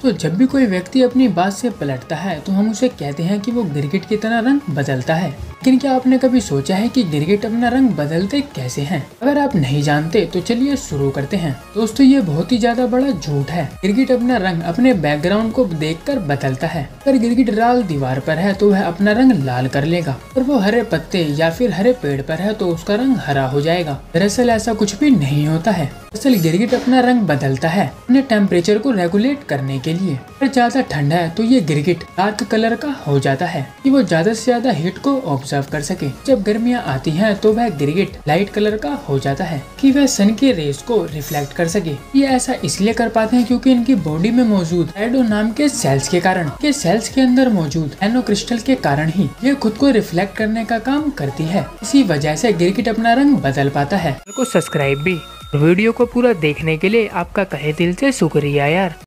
तो जब भी कोई व्यक्ति अपनी बात से पलटता है तो हम उसे कहते हैं कि वो गिरगिट की तरह रंग बदलता है। लेकिन क्या आपने कभी सोचा है कि गिरगिट अपना रंग बदलते कैसे हैं? अगर आप नहीं जानते तो चलिए शुरू करते हैं। दोस्तों, ये बहुत ही ज्यादा बड़ा झूठ है। गिरगिट अपना रंग अपने बैकग्राउंड को देखकर बदलता है। अगर गिरगिट लाल दीवार पर है तो वह अपना रंग लाल कर लेगा, और वो हरे पत्ते या फिर हरे पेड़ पर है तो उसका रंग हरा हो जाएगा। दरअसल ऐसा कुछ भी नहीं होता है। दरअसल गिरगिट अपना रंग बदलता है अपने टेम्परेचर को रेगुलेट करने के लिए। अगर ज्यादा ठंड है तो ये गिरगिट डार्क कलर का हो जाता है कि वो ज्यादा से ज्यादा हीट को ऑब्जर्व कर सके। जब गर्मियाँ आती हैं तो वह गिरगिट लाइट कलर का हो जाता है कि वह सन के रेस को रिफ्लेक्ट कर सके। ये ऐसा इसलिए कर पाते हैं क्योंकि इनकी बॉडी में मौजूद रेडो नाम के सेल्स के कारण, के सेल्स के अंदर मौजूद नैनो क्रिस्टल के कारण ही ये खुद को रिफ्लेक्ट करने का काम करती है। इसी वजह से गिरगिट अपना रंग बदल पाता है। को सब्सक्राइब भी। वीडियो को पूरा देखने के लिए आपका तहे दिल से शुक्रिया यार।